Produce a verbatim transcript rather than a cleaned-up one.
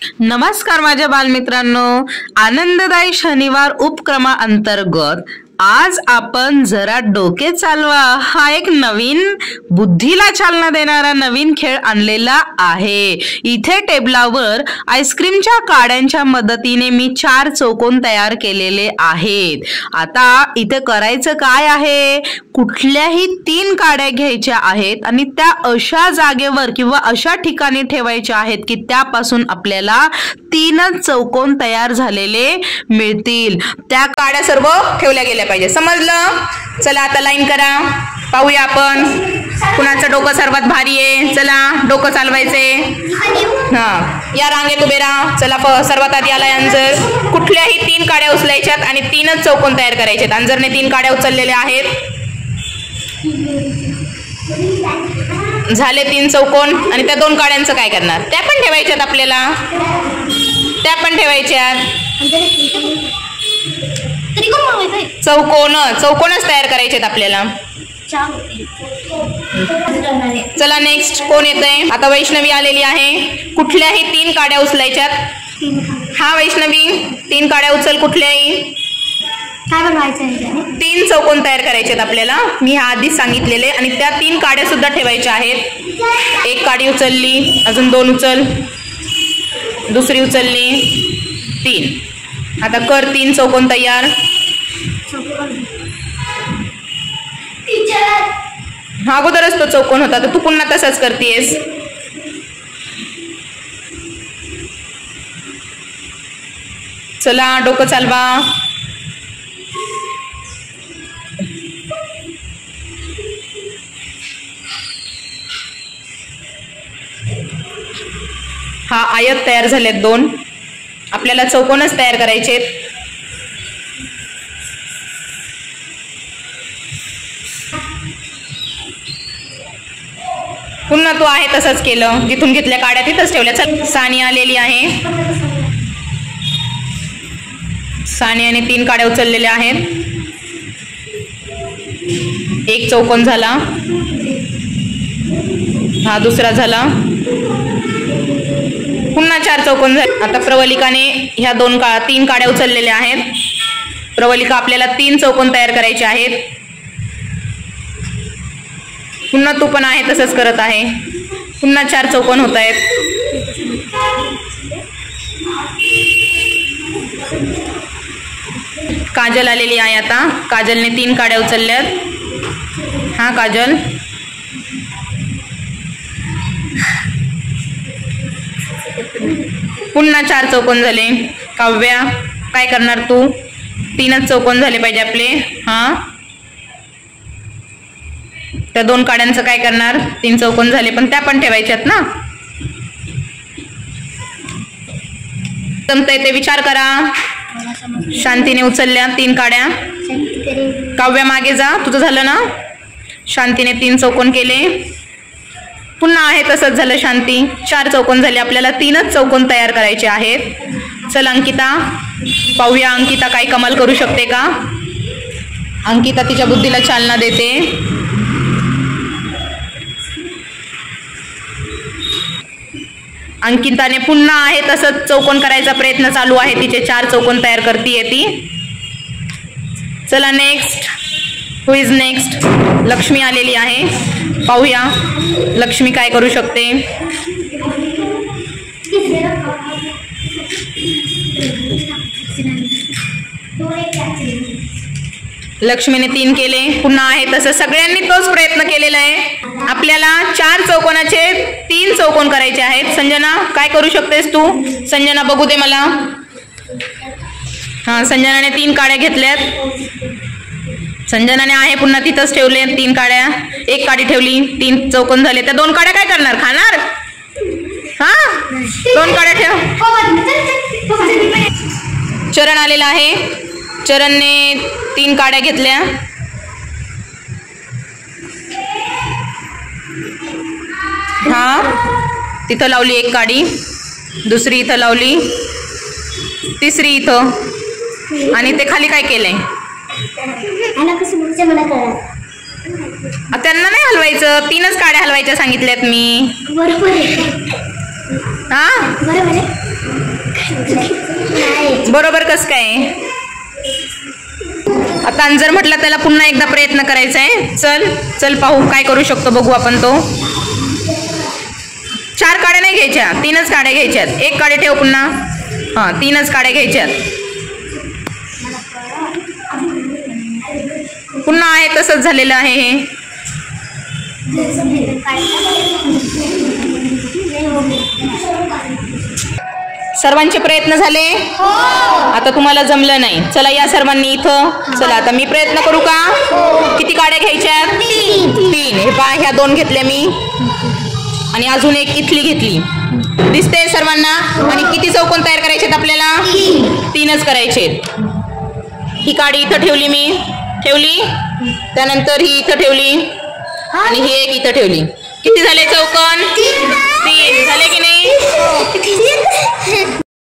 नमस्कार माझ्या बालमित्रांनो, आनंददायी शनिवार उपक्रमाअंतर्गत आज आपण जरा डोके चालवा हा एक नवीन बुद्धीला चालना देणारा नवीन खेळ आणलेला आहे। इथे टेबलावर आईस्क्रीमच्या काड्यांच्या मदतीने मी चार चौकोन तयार केलेले आहेत। आता इथे करायचं काय आहे, कुठल्याही तीन काड्या घ्यायच्या आहेत आणि त्या अशा जागेवर किंवा अशा ठिकाणी ठेवायच्या आहेत की त्यापासून आपल्याला तीनच चौकोन तयार झालेले मिळतील। त्या काड्या सर्व ठेवल्या गेल्या पाहिजे, समजलं? चला आता लाईन करा, पाहूया आपण कुणाचं डोकं सर्वात भारी आहे। चला डोकं चालवायचे। हा, या रांगेत उभे राहा। चला सर्वात आधी आलाय अंजर। कुठल्याही तीन काड्या उचलायच्यात आणि तीनच चौकोन तयार करायचे। अंजरने तीन काड्या उचललेल्या आहेत, झाले तीन चौकोन। आणि त्या दोन काड्यांचं काय करणार, त्या पण ठेवायच्यात आपल्याला, त्या पण ठेवायच्यात। चौकोन चौकोनच तयार करायचेत आपल्याला। चला नेक्स्ट कोण येतंय? आता वैष्णवी आलेली आहे। कुठल्याही तीन काड्या उचलायच्यात। हा वैष्णवी, तीन काड्या उचल। कुठल्याही काय बनवायचं, तीन चौकोन तयार करायचेत आपल्याला, मी हा आधीच सांगितलेले। आणि त्या तीन काड्या सुद्धा ठेवायच्या आहेत। एक काडी उचलली, अजून दोन उचल, दुसरी उचलली, तीन। आता कर तीन चौकोन तयार। हा अगोदरच तो चौकोन होता, तर तू पुन्हा तसाच करतेस। चला डोकं चालवा। हा आयत तयार झालेत दोन, आपल्याला चौकोनच तयार करायचे। पुन्हा तू आहे तसंच केलं, जिथून घेतल्या काड्या तिथंच ठेवल्या। चल सानी आलेली आहे। सानियाने तीन काड्या उचललेल्या आहेत। एक चौकोन झाला, हा दुसरा झाला, पुन्हा चार चौकोन झाले। आता प्रवलिकाने ह्या दोन का तीन काड्या उचललेल्या आहेत। प्रवलिका, आपल्याला तीन चौकोन तयार करायचे आहेत। पुन्हा तू पण आहे तसंच करत आहे, पुन्हा चार चौकोन होत आहेत। काजल आलेली आहे। आता काजलने तीन काड्या उचलल्यात। हा काजल, पुन्हा चार चौकोन झाले। काव्या, काय करणार तू? तीनच चौकोन झाले पाहिजे आपले। हा, त्या दोन काड्यांचं काय करणार? तीन चौकोन झाले, पण त्या पण ठेवायच्यात ना। जमतंय ते विचार करा। शांतीने उचलल्या तीन काड्या। काव्या मागे जा, तुझं झालं ना। शांतीने तीन चौकोन केले, पुन्हा आहे तसंच झालं। शांती, चार चौकोन झाले, आपल्याला तीनच चौकोन तयार करायचे आहेत। चल अंकिता, पाहूया अंकिता काय कमाल करू शकते का। अंकिता तिच्या बुद्धीला चालना देते। अंकिताने पुन्हा आहे तसंच चौकोन करायचा प्रयत्न चालू आहे, तिचे चार चौकोन तयार करतीये ती। चला next, who is next? Lakshmi आलेली आहे, पाहूया लक्ष्मी काय करू शकते। लक्ष्मीने तीन केले, पुन्हा आहे तसं सगळ्यांनी तोच प्रयत्न केलेला आहे। आपल्याला चार चौकोनाचे तीन चौकोन करायचे आहेत। संजना, काय करू शकतेस तू? संजना बघू दे मला। हा, संजनाने तीन काड्या घेतल्यात। संजनाने आहे पुन्हा तिथंच ठेवले तीन काड्या। एक काडी ठेवली, तीन चौकोन झाले। त्या दोन काड्या काय करणार, खाणार? हा, दोन काड्या ठेव। चरण आलेला आहे। चरणने तीन काड्या घेतल्या। हा, तिथं लावली एक काडी, दुसरी इथं लावली, तिसरी इथं, आणि ते खाली काय केलंय? त्यांना नाही हलवायचं, तीनच काड्या हलवायच्या सांगितल्यात मी। बरोबर आहे। हा बरोबर आहे। बरोबर कस काय? आता जर म्हटलं त्याला पुन्हा एकदा प्रयत्न करायचा आहे. चल चल पाहू काय करू शकतो, बघू आपण तो. चार काड्या नाही घ्यायच्या, तीनच काड्या घ्यायच्यात. एक काडी ठेव पुन्हा. हा, तीनच काड्या घ्यायच्यात. पुन्हा आहे तसंच झालेलं आहे हे. सर्वांचे प्रयत्न झाले? आता तुम्हाला जमलं नाही. चला या सर्वांनी इथं. चला आता मी प्रयत्न करू का? किती काड्या घ्यायच्या? तीन. हे पहा, ह्या दोन घेतल्या मी आणि अजून एक इथली घेतली. दिसते सर्वांना? आणि किती चौकोन तयार करायचे आपल्याला? तीनच करायचे. ही काडी इथं ठेवली मी, ठेवली. त्यानंतर ही इथं ठेवली आणि ही एक इथं ठेवली. किती झाले चौकोन? तीन झाले की नाही?